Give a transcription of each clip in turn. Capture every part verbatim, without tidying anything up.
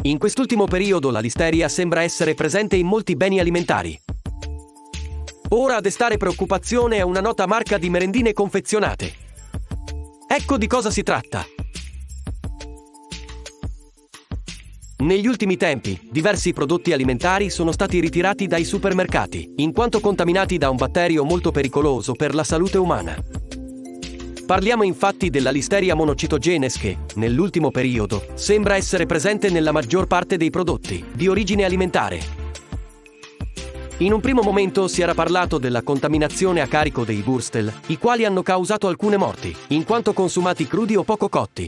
In quest'ultimo periodo la listeria sembra essere presente in molti beni alimentari. Ora a destare preoccupazione è una nota marca di merendine confezionate. Ecco di cosa si tratta. Negli ultimi tempi, diversi prodotti alimentari sono stati ritirati dai supermercati, in quanto contaminati da un batterio molto pericoloso per la salute umana. Parliamo infatti della Listeria monocitogenes che, nell'ultimo periodo, sembra essere presente nella maggior parte dei prodotti di origine alimentare. In un primo momento si era parlato della contaminazione a carico dei Wurstel, i quali hanno causato alcune morti, in quanto consumati crudi o poco cotti.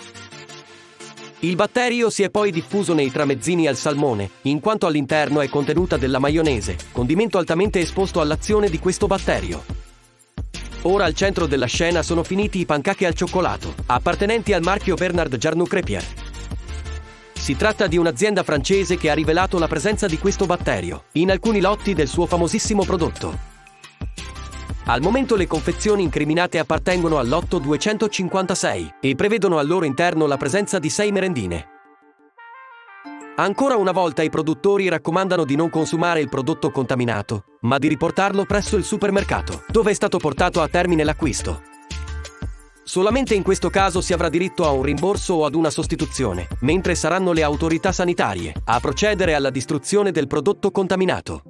Il batterio si è poi diffuso nei tramezzini al salmone, in quanto all'interno è contenuta della maionese, condimento altamente esposto all'azione di questo batterio. Ora al centro della scena sono finiti i pancake al cioccolato, appartenenti al marchio Bernard Jarnu-Crepier. Si tratta di un'azienda francese che ha rivelato la presenza di questo batterio in alcuni lotti del suo famosissimo prodotto. Al momento le confezioni incriminate appartengono al lotto duecentocinquantasei e prevedono al loro interno la presenza di sei merendine. Ancora una volta i produttori raccomandano di non consumare il prodotto contaminato, ma di riportarlo presso il supermercato, dove è stato portato a termine l'acquisto. Solamente in questo caso si avrà diritto a un rimborso o ad una sostituzione, mentre saranno le autorità sanitarie a procedere alla distruzione del prodotto contaminato.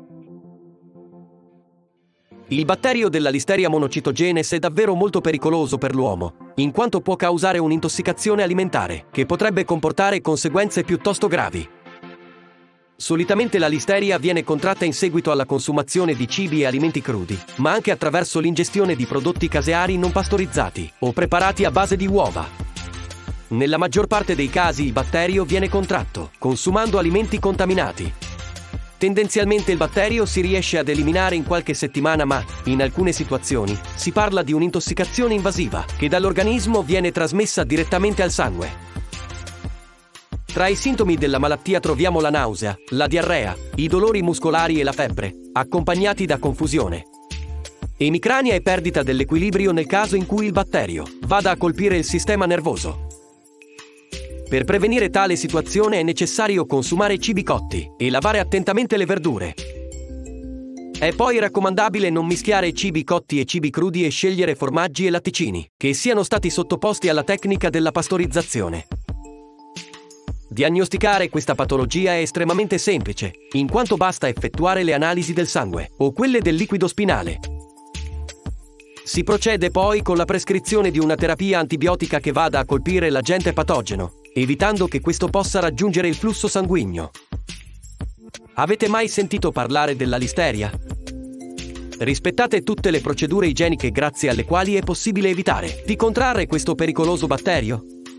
Il batterio della Listeria monocitogenes è davvero molto pericoloso per l'uomo, in quanto può causare un'intossicazione alimentare, che potrebbe comportare conseguenze piuttosto gravi. Solitamente la listeria viene contratta in seguito alla consumazione di cibi e alimenti crudi, ma anche attraverso l'ingestione di prodotti caseari non pastorizzati o preparati a base di uova. Nella maggior parte dei casi il batterio viene contratto consumando alimenti contaminati. Tendenzialmente il batterio si riesce ad eliminare in qualche settimana, ma, in alcune situazioni, si parla di un'intossicazione invasiva, che dall'organismo viene trasmessa direttamente al sangue. Tra i sintomi della malattia troviamo la nausea, la diarrea, i dolori muscolari e la febbre, accompagnati da confusione. Emicrania e perdita dell'equilibrio nel caso in cui il batterio vada a colpire il sistema nervoso. Per prevenire tale situazione è necessario consumare cibi cotti e lavare attentamente le verdure. È poi raccomandabile non mischiare cibi cotti e cibi crudi e scegliere formaggi e latticini che siano stati sottoposti alla tecnica della pastorizzazione. Diagnosticare questa patologia è estremamente semplice, in quanto basta effettuare le analisi del sangue o quelle del liquido spinale. Si procede poi con la prescrizione di una terapia antibiotica che vada a colpire l'agente patogeno, evitando che questo possa raggiungere il flusso sanguigno. Avete mai sentito parlare della listeria? Rispettate tutte le procedure igieniche grazie alle quali è possibile evitare di contrarre questo pericoloso batterio?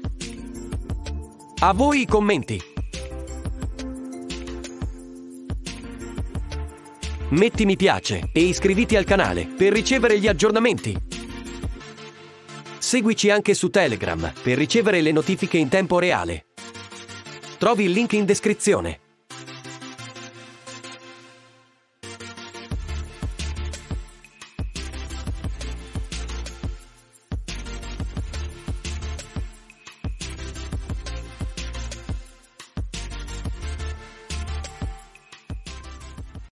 A voi i commenti! Metti mi piace e iscriviti al canale per ricevere gli aggiornamenti. Seguici anche su Telegram per ricevere le notifiche in tempo reale. Trovi il link in descrizione.